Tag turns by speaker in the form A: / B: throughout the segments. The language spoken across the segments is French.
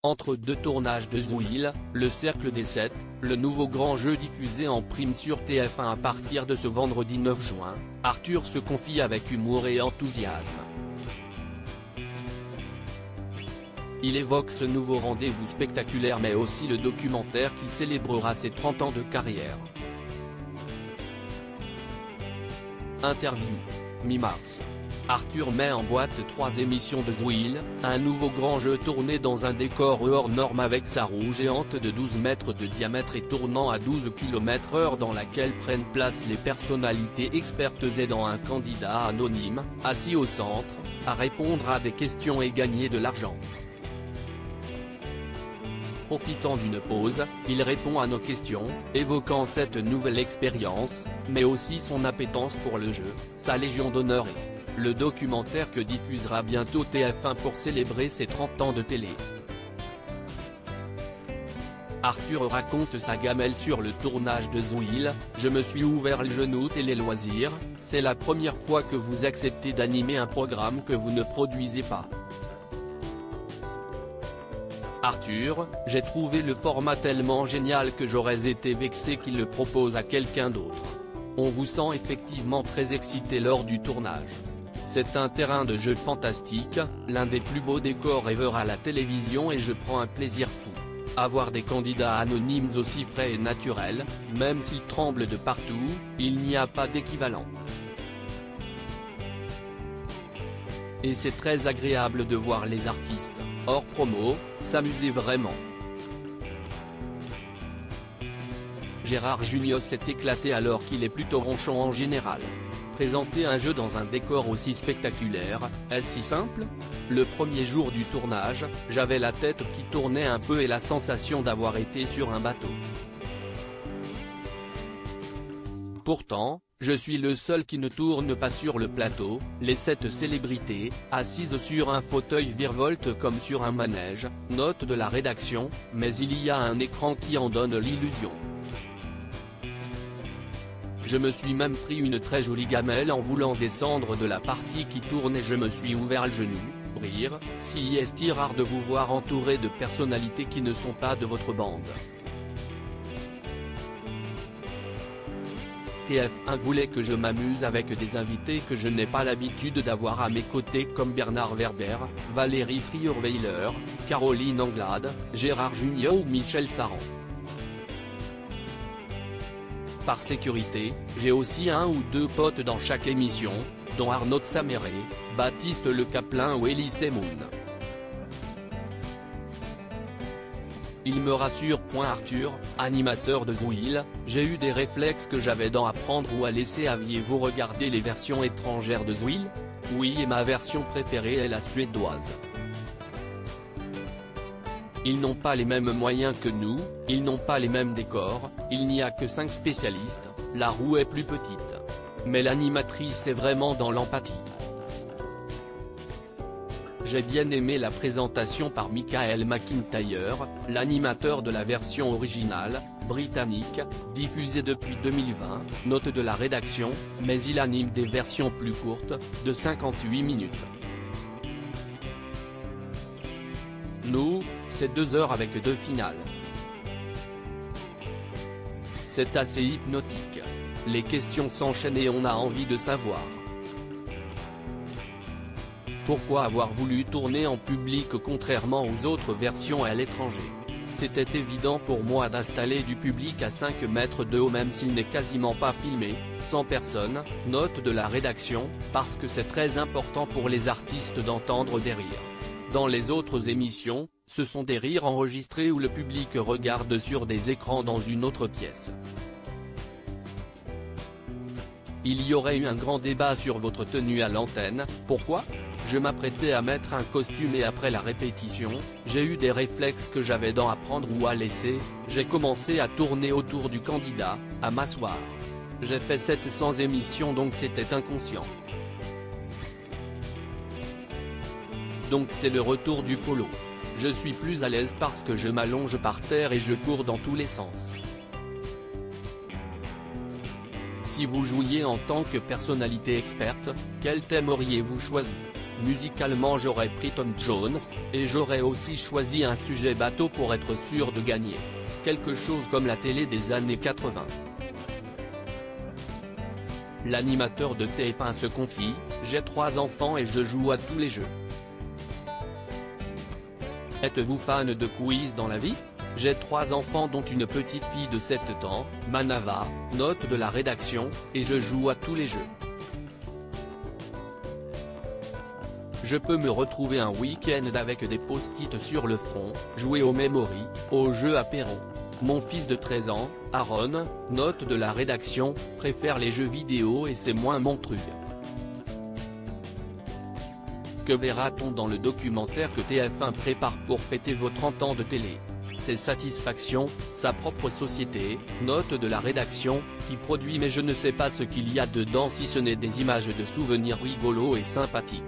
A: Entre deux tournages de Zouil, Le Cercle des 7, le nouveau grand jeu diffusé en prime sur TF1 à partir de ce vendredi 9 juin, Arthur se confie avec humour et enthousiasme. Il évoque ce nouveau rendez-vous spectaculaire mais aussi le documentaire qui célébrera ses 30 ans de carrière. Interview. Mi-mars. Arthur met en boîte 3 émissions de Zouil, un nouveau grand jeu tourné dans un décor hors norme avec sa roue géante de 12 mètres de diamètre et tournant à 12 km/h dans laquelle prennent place les personnalités expertes aidant un candidat anonyme, assis au centre, à répondre à des questions et gagner de l'argent. Profitant d'une pause, il répond à nos questions, évoquant cette nouvelle expérience, mais aussi son appétence pour le jeu, sa légion d'honneur et le documentaire que diffusera bientôt TF1 pour célébrer ses 30 ans de télé. Arthur raconte sa gamelle sur le tournage de Zouil. Je me suis ouvert le genou télé loisirs, c'est la première fois que vous acceptez d'animer un programme que vous ne produisez pas. Arthur, j'ai trouvé le format tellement génial que j'aurais été vexé qu'il le propose à quelqu'un d'autre. On vous sent effectivement très excité lors du tournage. C'est un terrain de jeu fantastique, l'un des plus beaux décors ever à la télévision et je prends un plaisir fou. Avoir des candidats anonymes aussi frais et naturels, même s'ils tremblent de partout, il n'y a pas d'équivalent. Et c'est très agréable de voir les artistes, hors promo, s'amuser vraiment. Gérard Jugnot s'est éclaté alors qu'il est plutôt ronchon en général. Présenter un jeu dans un décor aussi spectaculaire, est-ce si simple? Le premier jour du tournage, j'avais la tête qui tournait un peu et la sensation d'avoir été sur un bateau. Pourtant, je suis le seul qui ne tourne pas sur le plateau, les 7 célébrités, assises sur un fauteuil virevoltent comme sur un manège, note de la rédaction, mais il y a un écran qui en donne l'illusion. Je me suis même pris une très jolie gamelle en voulant descendre de la partie qui tourne et je me suis ouvert le genou, rire, si est rare de vous voir entouré de personnalités qui ne sont pas de votre bande. TF1 voulait que je m'amuse avec des invités que je n'ai pas l'habitude d'avoir à mes côtés comme Bernard Werber, Valérie Trierweiler, Caroline Anglade, Gérard Jugnot ou Michel Saran. Par sécurité, j'ai aussi 1 ou 2 potes dans chaque émission, dont Arnaud de Saméret, Baptiste Le Caplin ou Elie Semoun. Il me rassure. Arthur, animateur de Zouil, j'ai eu des réflexes que j'avais dans à prendre ou à laisser. Aviez-vous regardé les versions étrangères de Zouil? Oui, et ma version préférée est la suédoise. Ils n'ont pas les mêmes moyens que nous, ils n'ont pas les mêmes décors, il n'y a que 5 spécialistes, la roue est plus petite. Mais l'animatrice est vraiment dans l'empathie. J'ai bien aimé la présentation par Michael McIntyre, l'animateur de la version originale, britannique, diffusée depuis 2020, note de la rédaction, mais il anime des versions plus courtes, de 58 minutes. Nous, c'est 2 heures avec 2 finales. C'est assez hypnotique. Les questions s'enchaînent et on a envie de savoir. Pourquoi avoir voulu tourner en public contrairement aux autres versions à l'étranger? C'était évident pour moi d'installer du public à 5 mètres de haut même s'il n'est quasiment pas filmé, 100 personnes, note de la rédaction, parce que c'est très important pour les artistes d'entendre des rires. Dans les autres émissions, ce sont des rires enregistrés où le public regarde sur des écrans dans une autre pièce. Il y aurait eu un grand débat sur votre tenue à l'antenne. Pourquoi? Je m'apprêtais à mettre un costume et après la répétition, j'ai eu des réflexes que j'avais dans à prendre ou à laisser, j'ai commencé à tourner autour du candidat, à m'asseoir. J'ai fait 700 émissions donc c'était inconscient. Donc c'est le retour du polo. Je suis plus à l'aise parce que je m'allonge par terre et je cours dans tous les sens. Si vous jouiez en tant que personnalité experte, quel thème auriez-vous choisi? Musicalement j'aurais pris Tom Jones, et j'aurais aussi choisi un sujet bateau pour être sûr de gagner. Quelque chose comme la télé des années 80. L'animateur de TF1 se confie, j'ai 3 enfants et je joue à tous les jeux. Êtes-vous fan de quiz dans la vie? J'ai 3 enfants dont une petite fille de 7 ans, Manava, note de la rédaction, et je joue à tous les jeux. Je peux me retrouver un week-end avec des post-it sur le front, jouer au memory, au jeu apéro. Mon fils de 13 ans, Aaron, note de la rédaction, préfère les jeux vidéo et c'est moins mon truc. Que verra-t-on dans le documentaire que TF1 prépare pour fêter vos 30 ans de télé? Ses satisfactions, sa propre société, note de la rédaction, qui produit mais je ne sais pas ce qu'il y a dedans si ce n'est des images de souvenirs rigolos et sympathiques.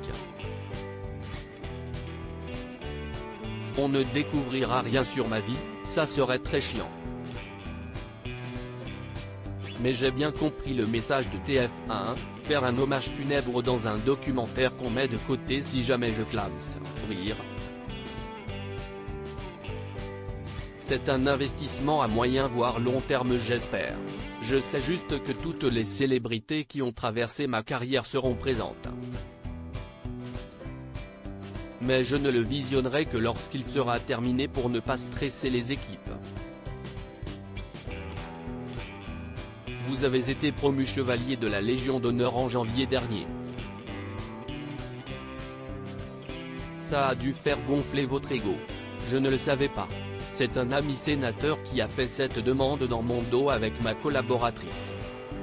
A: On ne découvrira rien sur ma vie, ça serait très chiant. Mais j'ai bien compris le message de TF1, faire un hommage funèbre dans un documentaire qu'on met de côté si jamais je clame. Rire. C'est un investissement à moyen voire long terme j'espère. Je sais juste que toutes les célébrités qui ont traversé ma carrière seront présentes. Mais je ne le visionnerai que lorsqu'il sera terminé pour ne pas stresser les équipes. Vous avez été promu chevalier de la Légion d'honneur en janvier dernier. Ça a dû faire gonfler votre ego. Je ne le savais pas. C'est un ami sénateur qui a fait cette demande dans mon dos avec ma collaboratrice.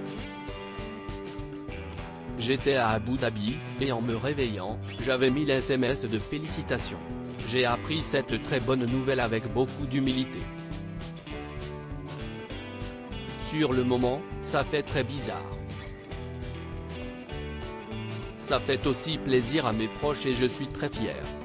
A: J'étais à Abu Dhabi, et en me réveillant, j'avais mis l'SMS de félicitations. J'ai appris cette très bonne nouvelle avec beaucoup d'humilité. Sur le moment, ça fait très bizarre. Ça fait aussi plaisir à mes proches et je suis très fier.